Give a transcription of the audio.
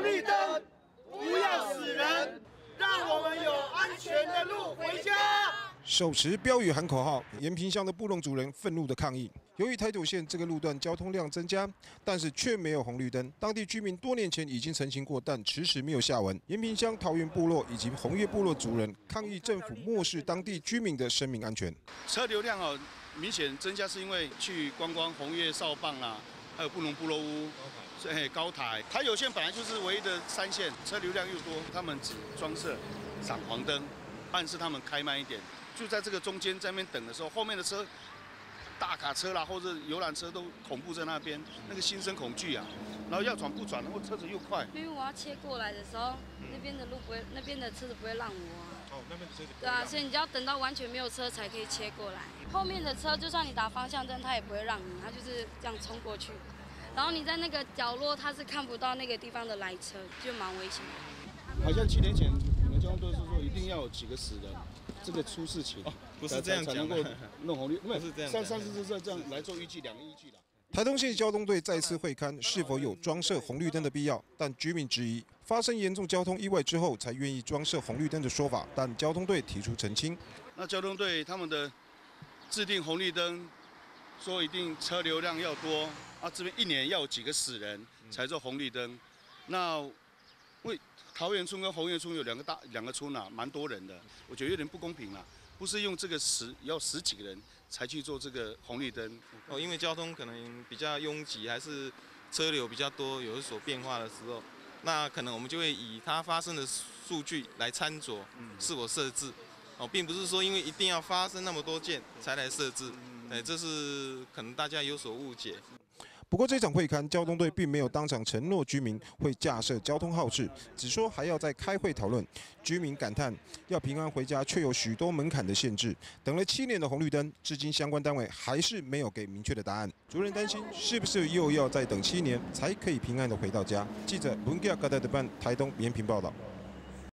红绿灯不要死人，让我们有安全的路回家。 手持标语喊口号，延平乡的布农族人愤怒的抗议。由于台九线这个路段交通量增加，但是却没有红绿灯，当地居民多年前已经陈情过，但迟迟没有下文。延平乡桃园部落以及红叶部落族人抗议政府漠视当地居民的生命安全。 车流量明显增加，是因为去观光红叶少棒啦，还有布农部落屋。高台，台九线本来就是唯一的3线，车流量又多，他们只装设闪黄灯，暗示他们开慢一点。就在这个中间，在那边等的时候，后面的车，大卡车啦或者游览车都恐怖在那边，那个心生恐惧啊。然后要转不转，然后车子又快。 因为我要切过来的时候，那边的路不会，那边的车子不会让我啊。 哦，那边的车子不会让。 对啊，所以你就要等到完全没有车才可以切过来。后面的车就算你打方向灯，它也不会让你，它就是这样冲过去。然后你在那个角落，它是看不到那个地方的来车，就蛮危险的。 好像7年前你们交通队是说一定要有几个死人，这个出事情， 不是这样讲， 才能够弄红绿， 不是这样。 上次是这样来做依据，2个依据啦。 台东县交通队再次会勘是否有装设红绿灯的必要，但居民质疑发生严重交通意外之后才愿意装设红绿灯的说法，但交通队提出澄清。 那交通队他们的制定红绿灯，说一定车流量要多啊，这边1年要有几个死人才做红绿灯。那为桃园村跟红叶村有两个村啊，蛮多人的，我觉得有点不公平啦。不是用这个要10几个人才去做这个红绿灯哦，因为交通可能比较拥挤，还是车流比较多，有所变化的时候，那可能我们就会以它发生的数据来参酌是否设置哦，并不是说因为一定要发生那么多件才来设置，这是可能大家有所误解。 不过这场会勘，交通队并没有当场承诺居民会架设交通号志，只说还要再开会讨论。居民感叹，要平安回家却有许多门槛的限制。等了7年的红绿灯，至今相关单位还是没有给明确的答案。族人担心，是不是又要再等7年才可以平安的回到家？记者文吉亚嘎达的办台东延平报道。